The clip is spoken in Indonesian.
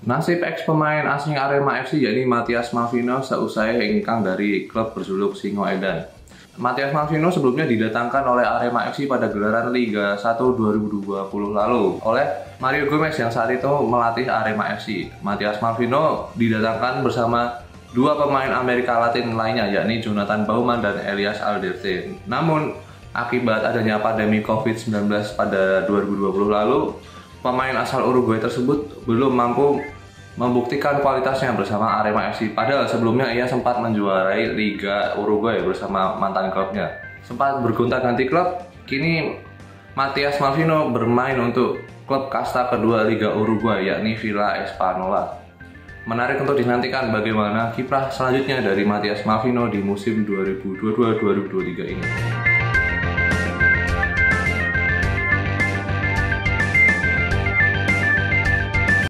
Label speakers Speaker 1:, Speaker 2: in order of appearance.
Speaker 1: Nasib ex pemain asing Arema FC yakni Matias Malvino seusai hengkang dari klub berjuluk Singoedan. Matias Malvino sebelumnya didatangkan oleh Arema FC pada gelaran Liga 1 2020 lalu oleh Mario Gomez yang saat itu melatih Arema FC. Matias Malvino didatangkan bersama dua pemain Amerika Latin lainnya yakni Jonathan Baumann dan Elias Alderte. Namun akibat adanya pandemi COVID-19 pada 2020 lalu, pemain asal Uruguay tersebut belum mampu membuktikan kualitasnya bersama Arema FC. Padahal sebelumnya ia sempat menjuarai Liga Uruguay bersama mantan klubnya. Sempat bergonta-ganti klub, kini Matias Malvino bermain untuk klub kasta kedua Liga Uruguay yakni Villa Espanola. Menarik untuk dinantikan bagaimana kiprah selanjutnya dari Matias Malvino di musim 2022-2023 ini.